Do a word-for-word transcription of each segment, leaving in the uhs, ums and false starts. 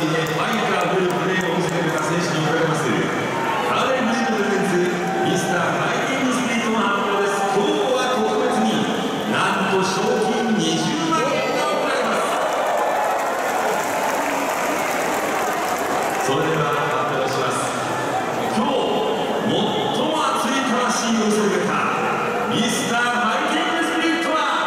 ーでファイターというプレーを見せてくれた選手に贈られますハーレーフジプレゼンツミスターファイティングスピリットの発表です。今日は特別になんと賞金にじゅうまんえんが贈られます。それでは発表します。今日最も熱い魂を見せてくれたミスターファイティングスピリットは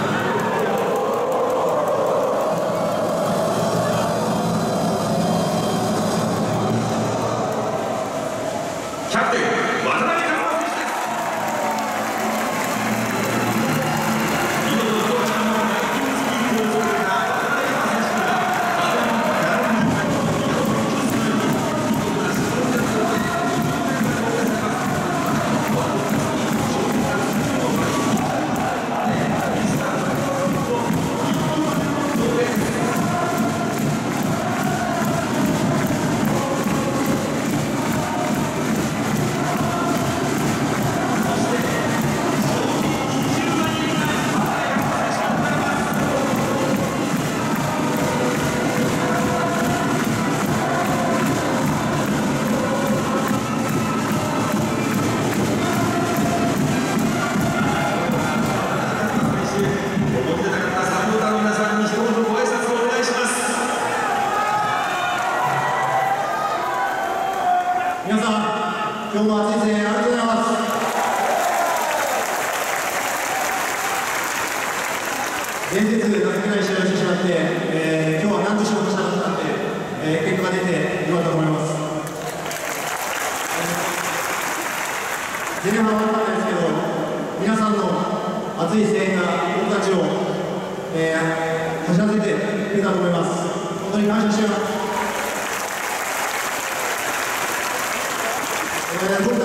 キャプテン渡辺和真選手です。見事当時のファイティングスピリットを作れた渡辺和真選手には風のギャラリーの会の見事に一つのように見事な質問ですので皆さん、今日も熱い声援ありがとうございます。前日、情けない試合をしてしまって、えー、今日は何と仕事したかったんで、えー、結果が出てよかったと思います。前半は悪かったですけど、皆さんの熱い声援が僕たちを、えー、走らせてくれたと思います。本当に感謝しています。えー